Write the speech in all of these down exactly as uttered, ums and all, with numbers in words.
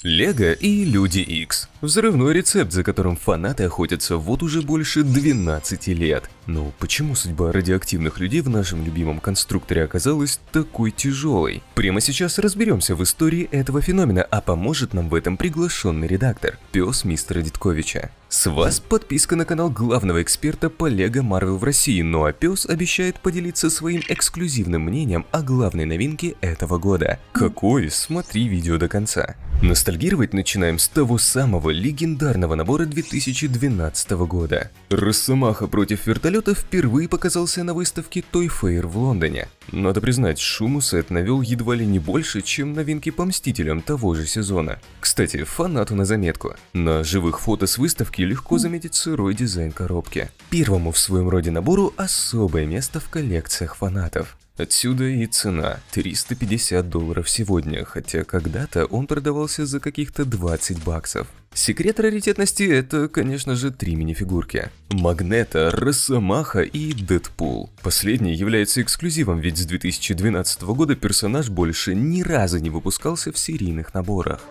Лего и Люди Икс. Взрывной рецепт, за которым фанаты охотятся вот уже больше двенадцати лет. Но почему судьба радиоактивных людей в нашем любимом конструкторе оказалась такой тяжелой? Прямо сейчас разберемся в истории этого феномена, а поможет нам в этом приглашенный редактор, пес мистера Дитковича. С вас подписка на канал главного эксперта по Лего Марвел в России, ну а пес обещает поделиться своим эксклюзивным мнением о главной новинке этого года. Какой? Смотри видео до конца. Ностальгировать начинаем с того самого легендарного набора две тысячи двенадцатого года. Росомаха против вертолета впервые показался на выставке Toy Fair в Лондоне. Надо признать, шуму сет навел едва ли не больше, чем новинки по Мстителям того же сезона. Кстати, фанату на заметку. На живых фото с выставки легко заметить сырой дизайн коробки. Первому в своем роде набору особое место в коллекциях фанатов. Отсюда и цена – триста пятьдесят долларов сегодня, хотя когда-то он продавался за каких-то двадцать баксов. Секрет раритетности – это, конечно же, три минифигурки. Магнето, Росомаха и Дэдпул. Последний является эксклюзивом, ведь с две тысячи двенадцатого года персонаж больше ни разу не выпускался в серийных наборах.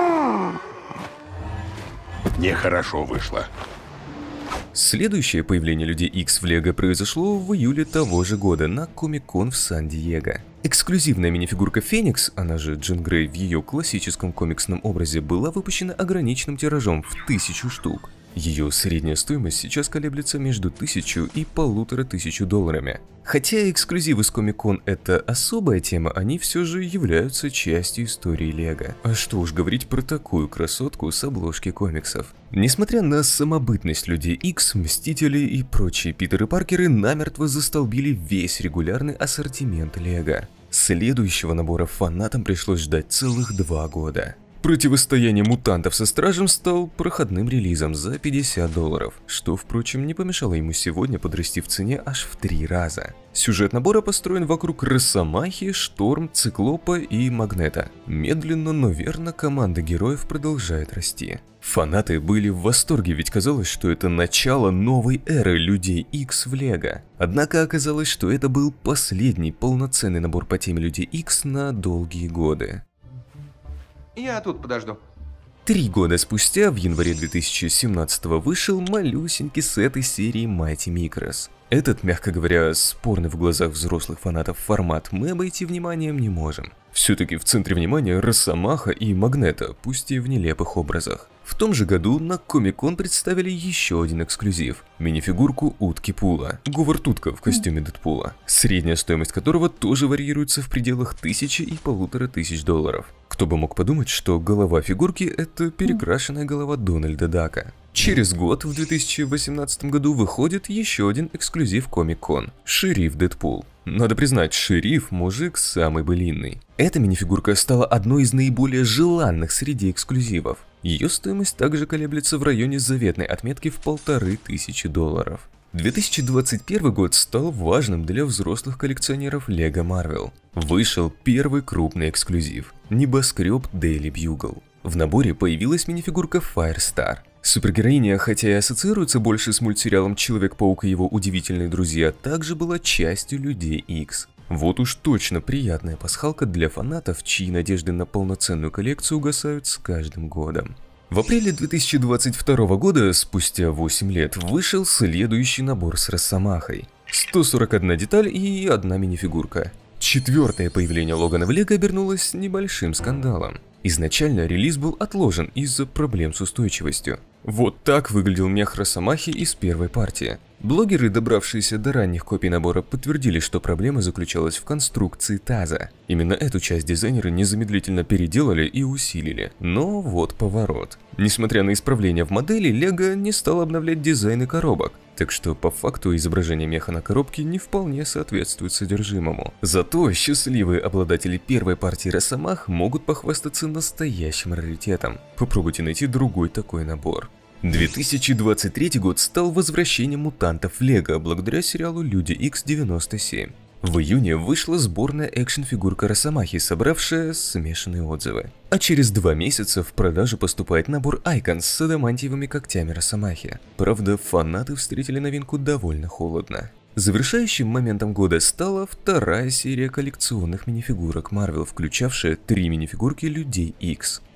Нехорошо вышло. Следующее появление Людей Икс в Лего произошло в июле того же года на Комик-кон в Сан-Диего. Эксклюзивная минифигурка Феникс, она же Джин Грей в ее классическом комиксном образе, была выпущена ограниченным тиражом в тысячу штук. Ее средняя стоимость сейчас колеблется между тысячу и полутора тысячу долларами. Хотя эксклюзивы с Комик-кон это особая тема, они все же являются частью истории Лего. А что уж говорить про такую красотку с обложки комиксов. Несмотря на самобытность Людей Икс, Мстители и прочие Питеры Паркеры намертво застолбили весь регулярный ассортимент Лего. Следующего набора фанатам пришлось ждать целых два года. Противостояние мутантов со Стражем стал проходным релизом за пятьдесят долларов, что, впрочем, не помешало ему сегодня подрасти в цене аж в три раза. Сюжет набора построен вокруг Росомахи, Шторм, Циклопа и Магнета. Медленно, но верно команда героев продолжает расти. Фанаты были в восторге, ведь казалось, что это начало новой эры Людей Икс в Лего. Однако оказалось, что это был последний полноценный набор по теме Людей Икс на долгие годы. Я тут подожду. Три года спустя, в январе две тысячи семнадцатого, вышел малюсенький сет из серии Mighty Micros. Этот, мягко говоря, спорный в глазах взрослых фанатов формат мы обойти вниманием не можем. Все-таки в центре внимания Росомаха и Магнето, пусть и в нелепых образах. В том же году на Комик-кон представили еще один эксклюзив – минифигурку Утки Пула, Говард Утка в костюме Дэдпула, средняя стоимость которого тоже варьируется в пределах тысячи и полутора тысяч долларов. Кто бы мог подумать, что голова фигурки – это перекрашенная голова Дональда Дака. Через год, в две тысячи восемнадцатом году, выходит еще один эксклюзив Комик-кон – Шериф Дэдпул. Надо признать, Шериф – мужик самый былинный. Эта минифигурка стала одной из наиболее желанных среди эксклюзивов. Ее стоимость также колеблется в районе заветной отметки в полторы тысячи долларов. две тысячи двадцать первый год стал важным для взрослых коллекционеров Лего Марвел. Вышел первый крупный эксклюзив – небоскреб Daily Bugle. В наборе появилась минифигурка Firestar. Супергероиня, хотя и ассоциируется больше с мультсериалом Человек-паук и его удивительные друзья, также была частью Людей Икс. Вот уж точно приятная пасхалка для фанатов, чьи надежды на полноценную коллекцию угасают с каждым годом. В апреле две тысячи двадцать второго года, спустя восемь лет, вышел следующий набор с Росомахой. сто сорок одна деталь и одна минифигурка. Четвертое появление Логана в Лего обернулось небольшим скандалом. Изначально релиз был отложен из-за проблем с устойчивостью. Вот так выглядел мех Росомахи из первой партии. Блогеры, добравшиеся до ранних копий набора, подтвердили, что проблема заключалась в конструкции таза. Именно эту часть дизайнеры незамедлительно переделали и усилили. Но вот поворот. Несмотря на исправления в модели, Лего не стал обновлять дизайны коробок. Так что по факту изображение меха на коробке не вполне соответствует содержимому. Зато счастливые обладатели первой партии Росомах могут похвастаться настоящим раритетом. Попробуйте найти другой такой набор. две тысячи двадцать третий год стал возвращением мутантов в Лего благодаря сериалу Люди Икс девяносто семь. В июне вышла сборная экшн-фигурка Росомахи, собравшая смешанные отзывы. А через два месяца в продажу поступает набор Айкон с адамантиевыми когтями Росомахи. Правда, фанаты встретили новинку довольно холодно. Завершающим моментом года стала вторая серия коллекционных минифигурок Marvel, включавшая три минифигурки Людей Икс.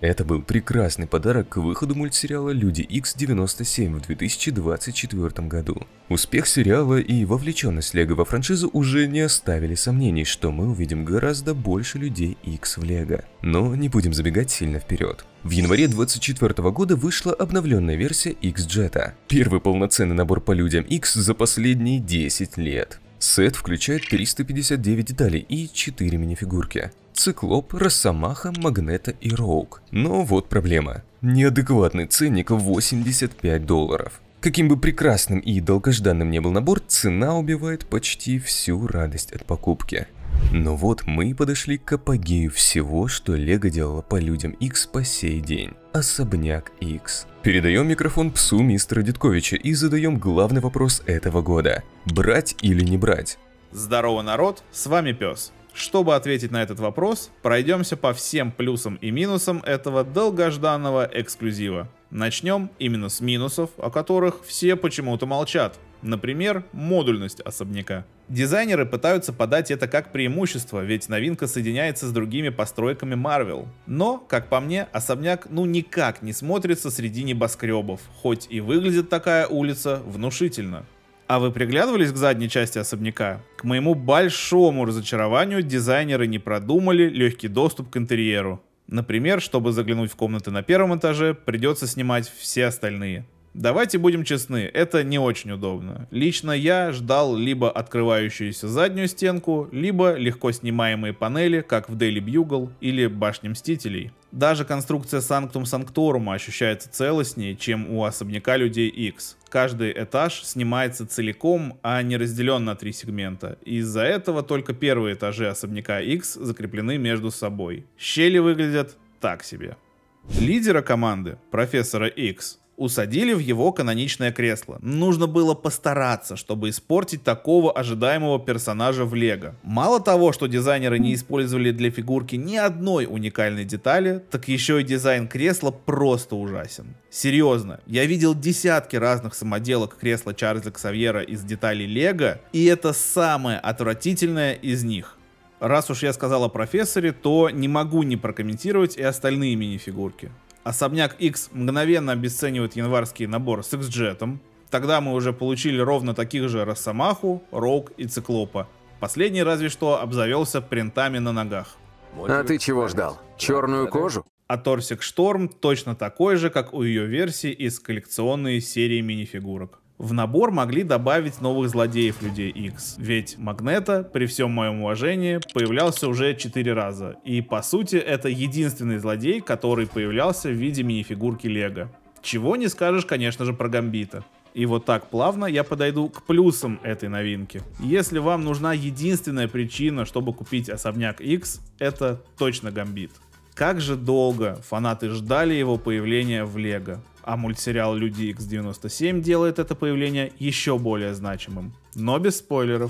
Это был прекрасный подарок к выходу мультсериала «Люди Икс девяносто семь» в две тысячи двадцать четвёртом году. Успех сериала и вовлеченность Лего во франшизу уже не оставили сомнений, что мы увидим гораздо больше Людей Икс в Лего. Но не будем забегать сильно вперед. В январе двадцать четвёртого года вышла обновленная версия X-Jet. Первый полноценный набор по Людям Икс за последние десять лет. Сет включает триста пятьдесят девять деталей и четыре минифигурки. Циклоп, Росомаха, Магнето и Роук. Но вот проблема. Неадекватный ценник восемьдесят пять долларов. Каким бы прекрасным и долгожданным ни был набор, цена убивает почти всю радость от покупки. Но вот мы и подошли к апогею всего, что Лего делала по Людям Икс по сей день. Особняк Икс. Передаем микрофон псу мистера Дедковича и задаем главный вопрос этого года. Брать или не брать? Здорово, народ, с вами Пес. Чтобы ответить на этот вопрос, пройдемся по всем плюсам и минусам этого долгожданного эксклюзива. Начнем именно с минусов, о которых все почему-то молчат. Например, модульность особняка. Дизайнеры пытаются подать это как преимущество, ведь новинка соединяется с другими постройками Marvel. Но, как по мне, особняк ну никак не смотрится среди небоскребов, хоть и выглядит такая улица внушительно. А вы приглядывались к задней части особняка? К моему большому разочарованию, дизайнеры не продумали легкий доступ к интерьеру. Например, чтобы заглянуть в комнаты на первом этаже, придется снимать все остальные. Давайте будем честны, это не очень удобно. Лично я ждал либо открывающуюся заднюю стенку, либо легко снимаемые панели, как в Daily Bugle или Башне Мстителей. Даже конструкция Sanctum Sanctorum ощущается целостнее, чем у особняка Людей Икс. Каждый этаж снимается целиком, а не разделен на три сегмента. Из-за этого только первые этажи особняка Икс закреплены между собой. Щели выглядят так себе. Лидера команды, профессора Икс, усадили в его каноничное кресло. Нужно было постараться, чтобы испортить такого ожидаемого персонажа в Лего. Мало того, что дизайнеры не использовали для фигурки ни одной уникальной детали, так еще и дизайн кресла просто ужасен. Серьезно, я видел десятки разных самоделок кресла Чарльза Ксавьера из деталей Лего, и это самое отвратительное из них. Раз уж я сказал о профессоре, то не могу не прокомментировать и остальные мини-фигурки. Особняк Икс мгновенно обесценивает январский набор с X-Jet'ом. Тогда мы уже получили ровно таких же Росомаху, Роук и Циклопа. Последний разве что обзавелся принтами на ногах. А ты чего ждал? Черную кожу? А Торсик Шторм точно такой же, как у ее версии из коллекционной серии мини-фигурок. В набор могли добавить новых злодеев Людей Икс, ведь Магнето, при всем моем уважении, появлялся уже четыре раза, и по сути это единственный злодей, который появлялся в виде мини-фигурки Лего. Чего не скажешь, конечно же, про Гамбита. И вот так плавно я подойду к плюсам этой новинки. Если вам нужна единственная причина, чтобы купить Особняк Икс, это точно Гамбит. Как же долго фанаты ждали его появления в Лего. А мультсериал Люди Икс девяносто семь делает это появление еще более значимым. Но без спойлеров.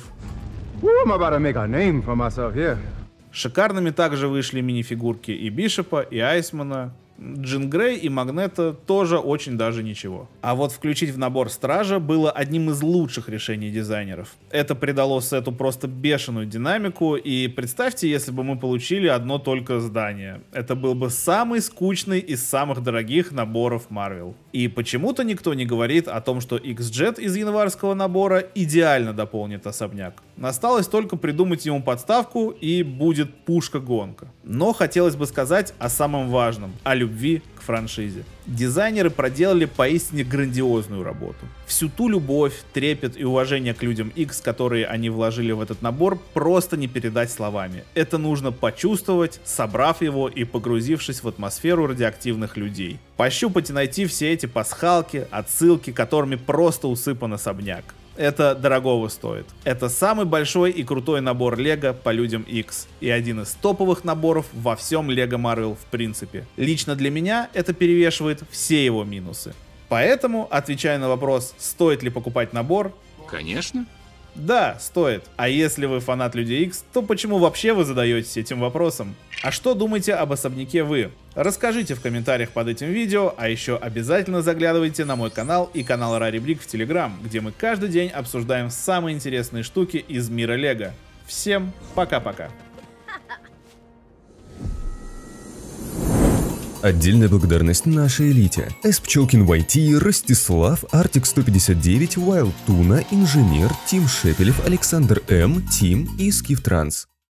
Шикарными также вышли мини-фигурки и Бишопа, и Айсмана. Джин Грей и Магнето тоже очень даже ничего. А вот включить в набор Стража было одним из лучших решений дизайнеров. Это придало сету просто бешеную динамику, и представьте, если бы мы получили одно только здание. Это был бы самый скучный из самых дорогих наборов Marvel. И почему-то никто не говорит о том, что X-Jet из январского набора идеально дополнит особняк. Осталось только придумать ему подставку, и будет пушка-гонка. Но хотелось бы сказать о самом важном, о любви к франшизе. Дизайнеры проделали поистине грандиозную работу. Всю ту любовь, трепет и уважение к Людям Икс, которые они вложили в этот набор, просто не передать словами. Это нужно почувствовать, собрав его и погрузившись в атмосферу радиоактивных людей. Пощупать и найти все эти пасхалки, отсылки, которыми просто усыпан особняк. Это дорогого стоит. Это самый большой и крутой набор Лего по Людям Икс. И один из топовых наборов во всем Лего Marvel в принципе. Лично для меня это перевешивает все его минусы. Поэтому, отвечая на вопрос, стоит ли покупать набор... Конечно. Да, стоит. А если вы фанат Людей Икс, то почему вообще вы задаетесь этим вопросом? А что думаете об особняке вы? Расскажите в комментариях под этим видео, а еще обязательно заглядывайте на мой канал и канал Рарибрик в Телеграм, где мы каждый день обсуждаем самые интересные штуки из мира Лего. Всем пока-пока. Отдельная благодарность нашей элите. С. Пчелкин вай ти, Ростислав, Артик сто пятьдесят девять, Wild Tuna, Инженер, Тим Шепелев, Александр М, Тим и Скифтранс.